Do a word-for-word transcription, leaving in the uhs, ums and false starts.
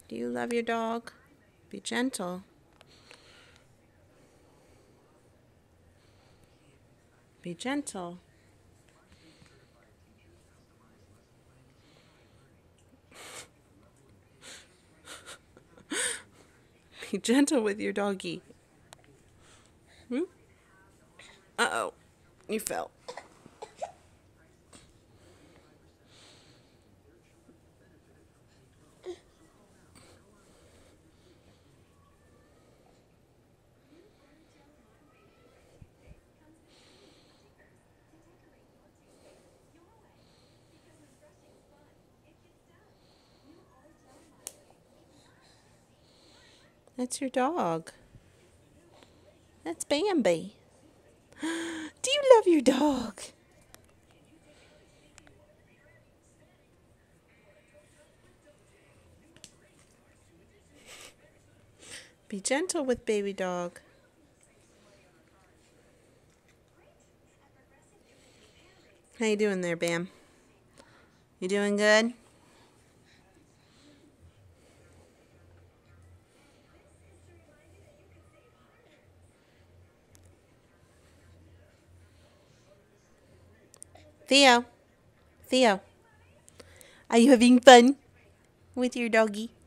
Do you love your dog? Be gentle. Be gentle. Be gentle with your doggy. Hmm? Uh-oh. You fell. That's your dog. That's Bambi. Do you love your dog? Be gentle with baby dog. How you doing there, Bam? You doing good? Theo. Theo. Are you having fun with your doggy?